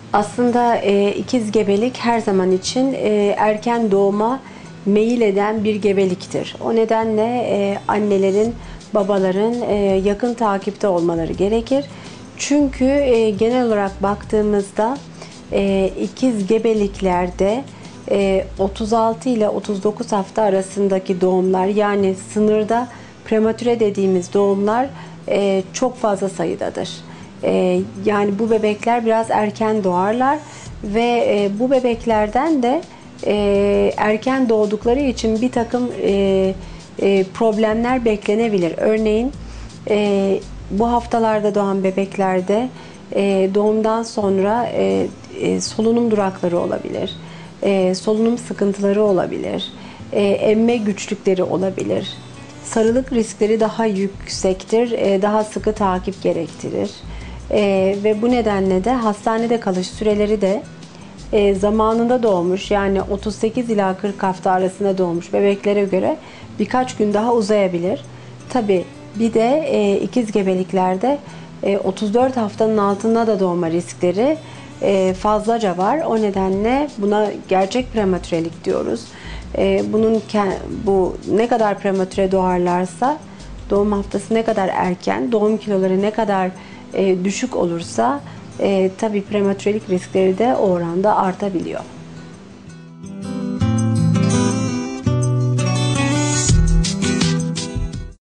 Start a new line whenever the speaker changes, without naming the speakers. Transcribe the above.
Aslında ikiz gebelik her zaman için erken doğuma meyil eden bir gebeliktir. O nedenle annelerin, babaların yakın takipte olmaları gerekir. Çünkü genel olarak baktığımızda ikiz gebeliklerde 36 ile 39 hafta arasındaki doğumlar, yani sınırda prematüre dediğimiz doğumlar çok fazla sayıdadır. Yani bu bebekler biraz erken doğarlar ve bu bebeklerden de erken doğdukları için bir takım problemler beklenebilir. Örneğin bu haftalarda doğan bebeklerde doğumdan sonra solunum durakları olabilir, solunum sıkıntıları olabilir, emme güçlükleri olabilir. Sarılık riskleri daha yüksektir, daha sıkı takip gerektirir. Ve bu nedenle de hastanede kalış süreleri de zamanında doğmuş, yani 38 ila 40 hafta arasında doğmuş bebeklere göre birkaç gün daha uzayabilir. Tabii bir de ikiz gebeliklerde 34 haftanın altında da doğma riskleri fazlaca var. O nedenle buna gerçek prematürelik diyoruz. Bu ne kadar prematüre doğarlarsa, doğum haftası ne kadar erken, doğum kiloları ne kadar düşük olursa tabii prematürelik riskleri de o oranda artabiliyor.